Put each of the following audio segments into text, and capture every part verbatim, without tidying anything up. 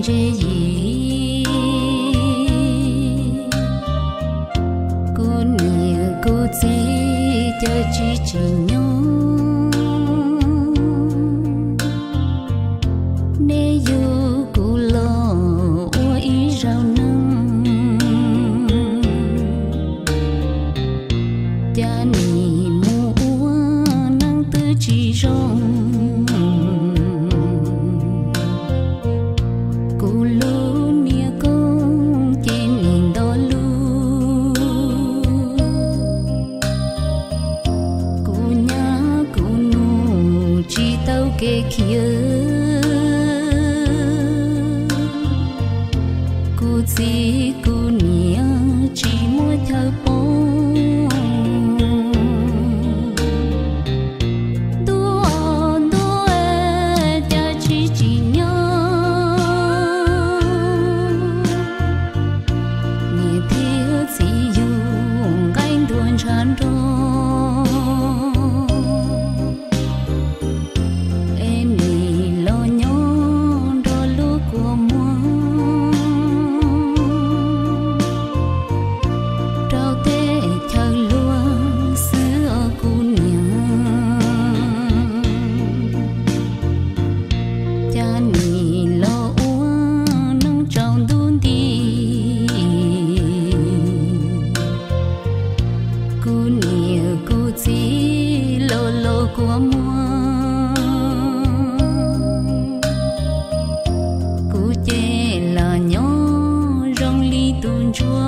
dễ gì cô nhiều cô dễ cho chỉ chỉ nhau nếu yêu cô lo ua ý rau nâng cha nì mua nâng tư chỉ rong kê kia cô chỉ cô nia chỉ muốn thở bóng đua đua cha chỉ chỉ nhau nhẹ thiếu chỉ dùng cánh đuôi tràn trôi của mua cô chê là nhỏ rong ly tuôn chúa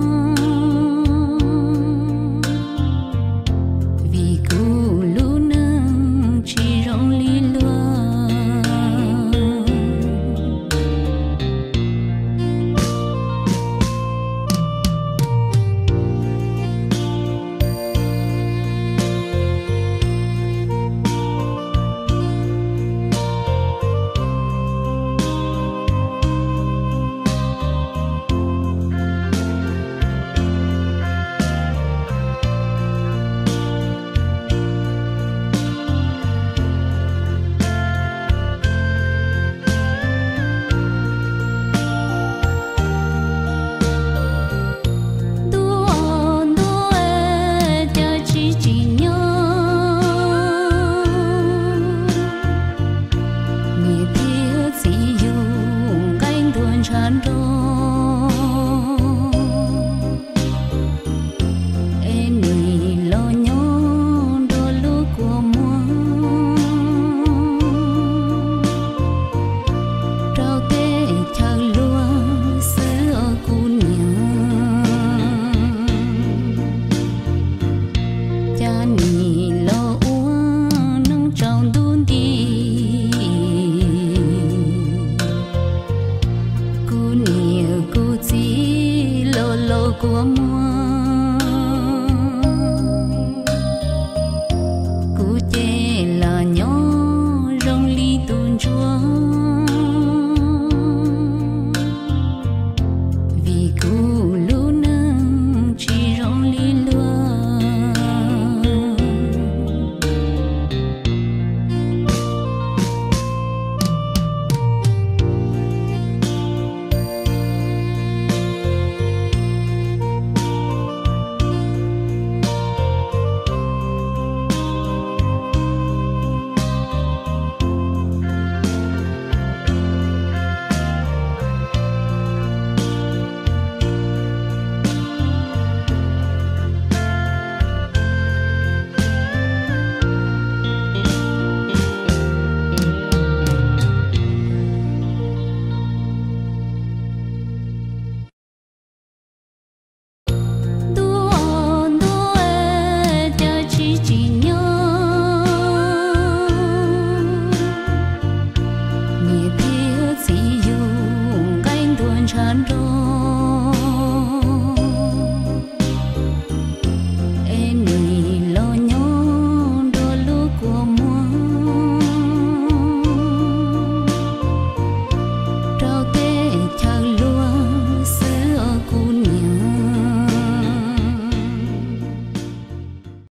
vì cô lũ nâng chỉ rong ly lúa tràn trôi em nhì lo nhớ đôi lúc của mua trao tê chờ lúa xưa cu nhà cha nhì lo uống nâng trong đun đi cô chỉ lô lô của mua